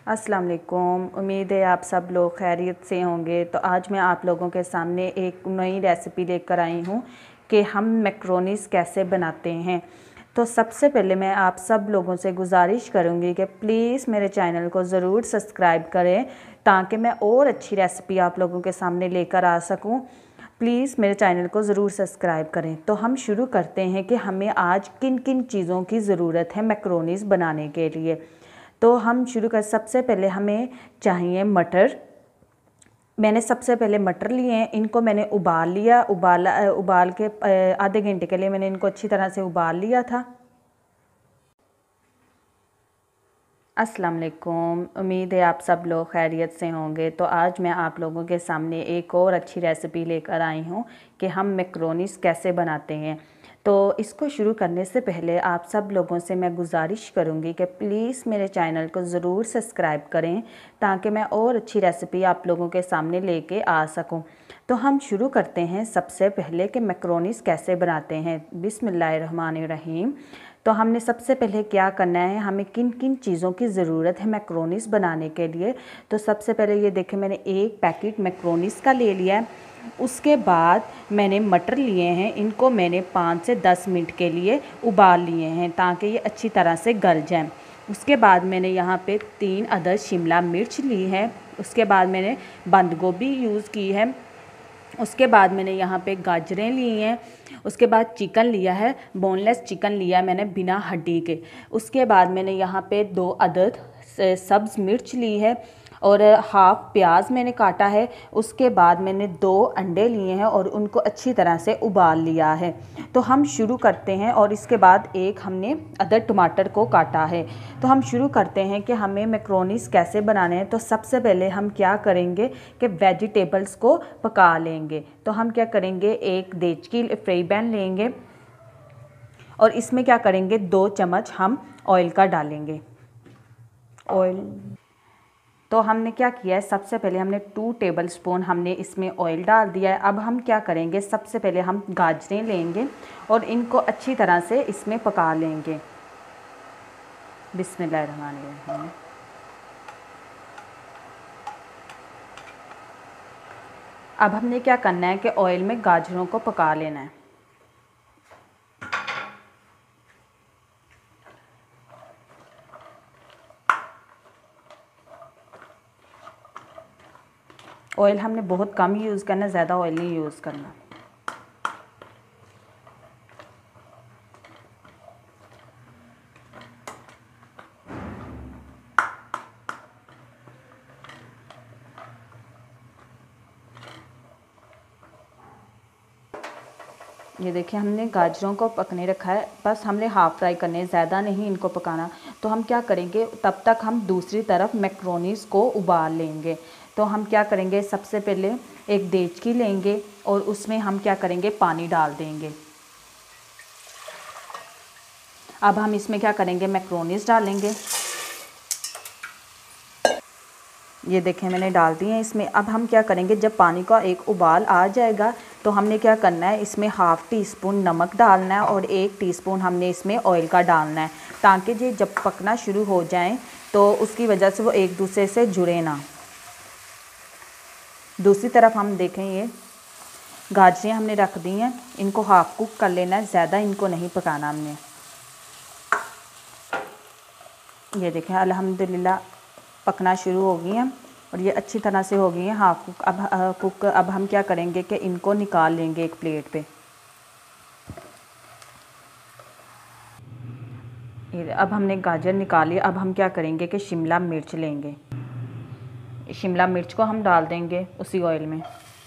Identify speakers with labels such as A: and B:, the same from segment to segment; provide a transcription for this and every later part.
A: अस्सलाम वालेकुम। उम्मीद है आप सब लोग खैरियत से होंगे। तो आज मैं आप लोगों के सामने एक नई रेसिपी लेकर आई हूँ कि हम मैक्रोनीस कैसे बनाते हैं। तो सबसे पहले मैं आप सब लोगों से गुजारिश करूँगी कि प्लीज़ मेरे चैनल को ज़रूर सब्सक्राइब करें ताकि मैं और अच्छी रेसिपी आप लोगों के सामने लेकर आ सकूँ। प्लीज़ मेरे चैनल को ज़रूर सब्सक्राइब करें। तो हम शुरू करते हैं कि हमें आज किन किन चीज़ों की ज़रूरत है मैक्रोनीस बनाने के लिए। तो हम शुरू कर सबसे पहले हमें चाहिए मटर। मैंने सबसे पहले मटर लिए हैं, इनको मैंने उबाल लिया। उबाल के आधे घंटे के लिए मैंने इनको अच्छी तरह से उबाल लिया था। अस्सलाम वालेकुम। उम्मीद है आप सब लोग खैरियत से होंगे। तो आज मैं आप लोगों के सामने एक और अच्छी रेसिपी लेकर आई हूँ कि हम मैक्रोनीस कैसे बनाते हैं। तो इसको शुरू करने से पहले आप सब लोगों से मैं गुजारिश करूँगी कि प्लीज़ मेरे चैनल को ज़रूर सब्सक्राइब करें ताकि मैं और अच्छी रेसिपी आप लोगों के सामने लेके आ सकूँ। तो हम शुरू करते हैं सबसे पहले कि मैक्रोनीस कैसे बनाते हैं। बिस्मिल्लाहिर्रहमानिर्रहीम। तो हमने सबसे पहले क्या करना है, हमें किन किन चीज़ों की ज़रूरत है मैक्रोनीस बनाने के लिए। तो सबसे पहले ये देखें, मैंने एक पैकेट मैक्रोनीस का ले लिया है। उसके बाद मैंने मटर लिए हैं, इनको मैंने 5 से 10 मिनट के लिए उबाल लिए हैं ताकि ये अच्छी तरह से गल जाएं। उसके बाद मैंने यहाँ पे 3 अदद शिमला मिर्च ली है। उसके बाद मैंने बंद गोभी यूज़ की है। उसके बाद मैंने यहाँ पे गाजरें ली हैं। उसके बाद चिकन लिया है, बोनलेस चिकन लिया है मैंने बिना हड्डी के। उसके बाद मैंने यहाँ पे 2 अदद सब्ज़ मिर्च ली है और हाफ़ प्याज मैंने काटा है। उसके बाद मैंने 2 अंडे लिए हैं और उनको अच्छी तरह से उबाल लिया है। तो हम शुरू करते हैं। और इसके बाद एक हमने अदद टमाटर को काटा है। तो हम शुरू करते हैं कि हमें मैक्रोनीस कैसे बनाने हैं। तो सबसे पहले हम क्या करेंगे कि वेजिटेबल्स को पका लेंगे। तो हम क्या करेंगे, एक देचकी फ्राई पैन लेंगे और इसमें क्या करेंगे, 2 चम्मच हम ऑयल का डालेंगे। ऑयल तो हमने क्या किया है, सबसे पहले हमने 2 टेबलस्पून हमने इसमें ऑयल डाल दिया है। अब हम क्या करेंगे, सबसे पहले हम गाजरें लेंगे और इनको अच्छी तरह से इसमें पका लेंगे। बिस्मिल्लाहिर्रहमानिर्रहीम। अब हमने क्या करना है कि ऑयल में गाजरों को पका लेना है। ऑयल हमने बहुत कम यूज़ करना है, ज़्यादा ऑयल नहीं यूज़ करना। ये देखिए, हमने गाजरों को पकने रखा है, बस हमने हाफ़ फ्राई करने हैं, ज़्यादा नहीं इनको पकाना। तो हम क्या करेंगे, तब तक हम दूसरी तरफ मैक्रोनीस को उबाल लेंगे। तो हम क्या करेंगे, सबसे पहले एक देचकी लेंगे और उसमें हम क्या करेंगे, पानी डाल देंगे। अब हम इसमें क्या करेंगे, मैक्रोनीस डालेंगे। ये देखें, मैंने डाल दिए हैं इसमें। अब हम क्या करेंगे, जब पानी का एक उबाल आ जाएगा तो हमने क्या करना है, इसमें हाफ़ टी स्पून नमक डालना है और 1 टीस्पून हमने इसमें ऑयल का डालना है ताकि ये जब पकना शुरू हो जाएं तो उसकी वजह से वो एक दूसरे से जुड़े ना। दूसरी तरफ हम देखें, ये गाजरें हमने रख दी हैं, इनको हाफ़ कुक कर लेना है, ज़्यादा इनको नहीं पकाना हमने। ये देखें, अल्हम्दुलिल्लाह पकना शुरू हो गई हैं और ये अच्छी तरह से हो गई हैं हाफ़ कुक। अब हम क्या करेंगे कि इनको निकाल लेंगे एक प्लेट पे। अब हमने गाजर निकाली। अब हम क्या करेंगे कि शिमला मिर्च लेंगे। शिमला मिर्च को हम डाल देंगे उसी ऑयल में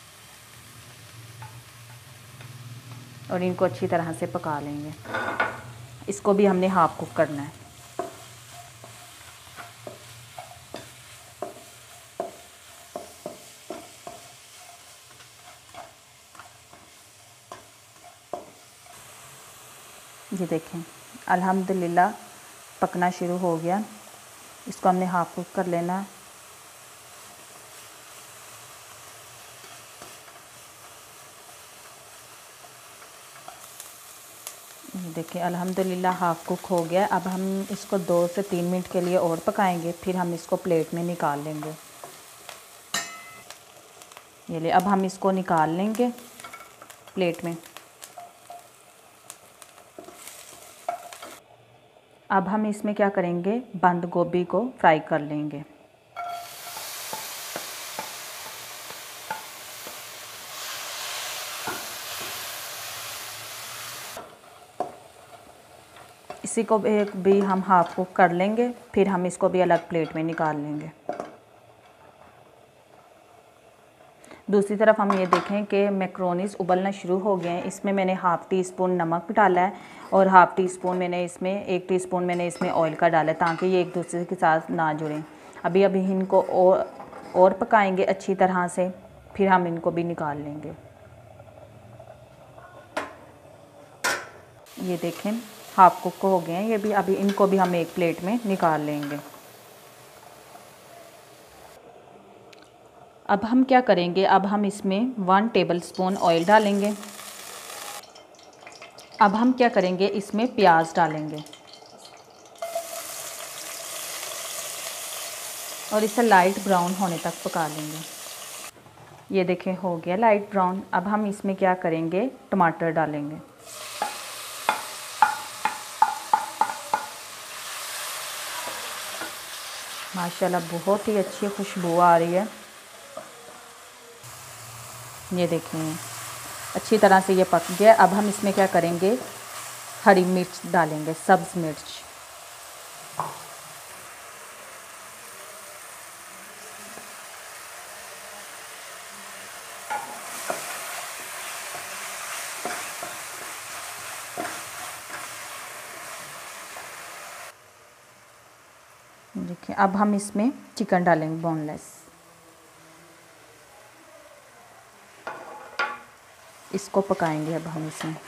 A: और इनको अच्छी तरह से पका लेंगे। इसको भी हमने हाफ़ कुक करना है। ये देखें, अल्हम्दुलिल्लाह पकना शुरू हो गया। इसको हमने हाफ़ कुक कर लेना है। ये देखिए अल्हम्दुलिल्लाह हाफ़ कुक हो गया। अब हम इसको 2 से 3 मिनट के लिए और पकाएंगे, फिर हम इसको प्लेट में निकाल लेंगे। ये ले, अब हम इसको निकाल लेंगे प्लेट में। अब हम इसमें क्या करेंगे, बंद गोभी को फ्राई कर लेंगे। इसी को भी हम हाफ़ कुक कर लेंगे, फिर हम इसको भी अलग प्लेट में निकाल लेंगे। दूसरी तरफ हम ये देखें कि मैक्रोनीस उबलना शुरू हो गए हैं। इसमें मैंने हाफ़ टी स्पून नमक डाला है और हाफ़ टी स्पून मैंने इसमें 1 टीस्पून मैंने इसमें ऑयल का डाला है, ताकि ये एक दूसरे के साथ ना जुड़ें। अभी इनको और पकाएंगे अच्छी तरह से, फिर हम इनको भी निकाल लेंगे। ये देखें हाफ़ कुक हो गए हैं ये भी। अभी इनको भी हम एक प्लेट में निकाल लेंगे। अब हम क्या करेंगे, अब हम इसमें 1 टेबलस्पून ऑयल डालेंगे। अब हम क्या करेंगे, इसमें प्याज डालेंगे और इसे लाइट ब्राउन होने तक पका लेंगे। ये देखें हो गया लाइट ब्राउन। अब हम इसमें क्या करेंगे, टमाटर डालेंगे। माशाल्लाह बहुत ही अच्छी खुशबू आ रही है। ये देखें अच्छी तरह से ये पक गया। अब हम इसमें क्या करेंगे, हरी मिर्च डालेंगे, सब्ज़ मिर्च। देखिए अब हम इसमें चिकन डालेंगे बोनलेस। इसको पकाएंगे अब हम इसमें।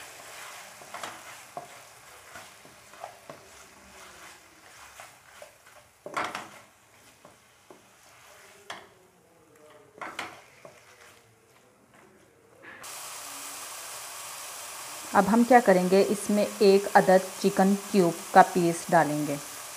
A: अब हम क्या करेंगे, इसमें 1 अदद चिकन क्यूब का पीस डालेंगे।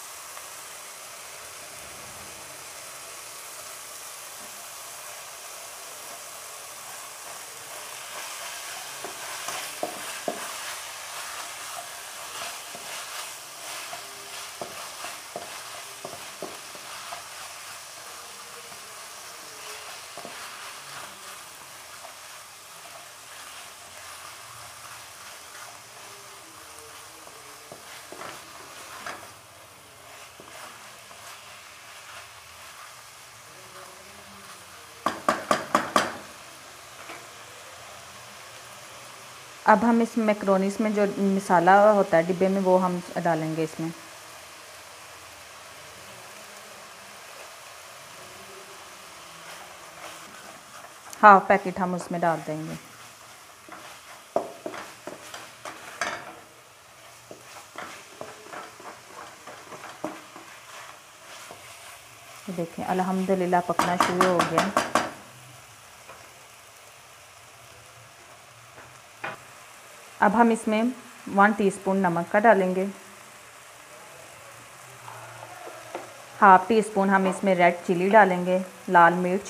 A: अब हम इस मैक्रोनीस में जो मसाला होता है डिब्बे में, वो हम डालेंगे इसमें। हाफ पैकेट हम उसमें डाल देंगे। देखें अल्हम्दुलिल्लाह पकना शुरू हो गया। अब हम इसमें 1 टीस्पून नमक का डालेंगे। हाफ़ टी स्पून हम इसमें रेड चिली डालेंगे, लाल मिर्च,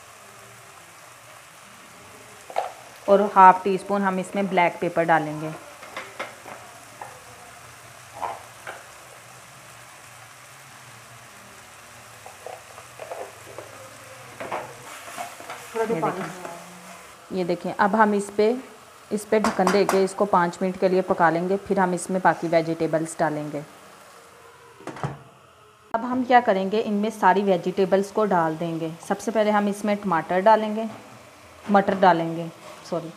A: और हाफ़ टी स्पून हम इसमें ब्लैक पेपर डालेंगे। ये देखें अब हम इस पे ढक्कन दे के इसको 5 मिनट के लिए पका लेंगे, फिर हम इसमें बाकी वेजिटेबल्स डालेंगे। अब हम क्या करेंगे, इनमें सारी वेजिटेबल्स को डाल देंगे। सबसे पहले हम इसमें टमाटर डालेंगे, मटर डालेंगे, सॉरी।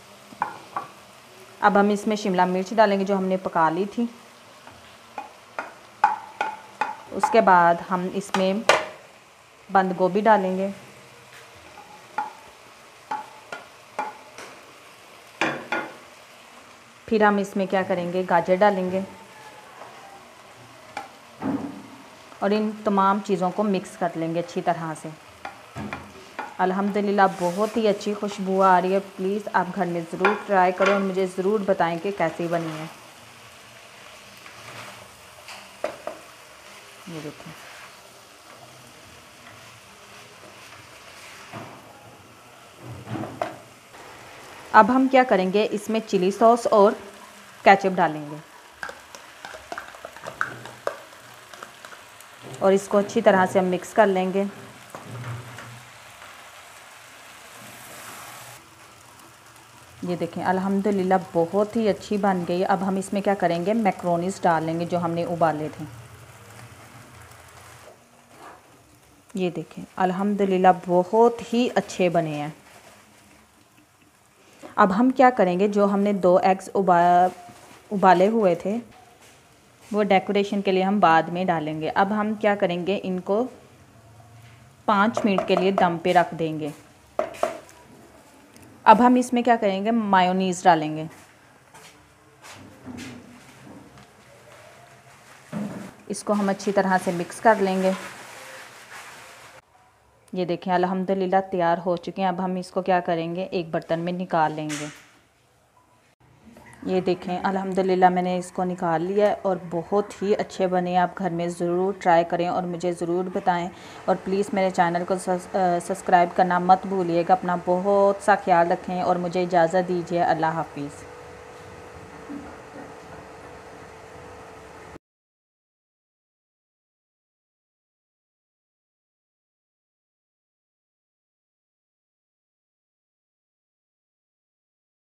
A: अब हम इसमें शिमला मिर्च डालेंगे जो हमने पका ली थी। उसके बाद हम इसमें बंद गोभी डालेंगे। फिर हम इसमें क्या करेंगे, गाजर डालेंगे और इन तमाम चीज़ों को मिक्स कर लेंगे अच्छी तरह से। अल्हम्दुलिल्लाह बहुत ही अच्छी खुशबू आ रही है। प्लीज़ आप घर में ज़रूर ट्राई करें और मुझे ज़रूर बताएं कि कैसी बनी है। ये देखें, अब हम क्या करेंगे, इसमें चिली सॉस और केचप डालेंगे और इसको अच्छी तरह से हम मिक्स कर लेंगे। ये देखें अल्हम्दुलिल्लाह बहुत ही अच्छी बन गई। अब हम इसमें क्या करेंगे, मैक्रोनीस डाल लेंगे जो हमने उबाले थे। ये देखें अल्हम्दुलिल्लाह बहुत ही अच्छे बने हैं। अब हम क्या करेंगे, जो हमने 2 एग्स उबाले हुए थे वो डेकोरेशन के लिए हम बाद में डालेंगे। अब हम क्या करेंगे, इनको 5 मिनट के लिए दम पे रख देंगे। अब हम इसमें क्या करेंगे, मायोनीज़ डालेंगे। इसको हम अच्छी तरह से मिक्स कर लेंगे। ये देखें अल्हम्दुलिल्लाह तैयार हो चुके हैं। अब हम इसको क्या करेंगे, एक बर्तन में निकाल लेंगे। ये देखें अल्हम्दुलिल्लाह मैंने इसको निकाल लिया है और बहुत ही अच्छे बने। आप घर में ज़रूर ट्राई करें और मुझे ज़रूर बताएं और प्लीज़ मेरे चैनल को सब्सक्राइब करना मत भूलिएगा। अपना बहुत सा ख्याल रखें और मुझे इजाज़त दीजिए। अल्लाह हाफ़िज़।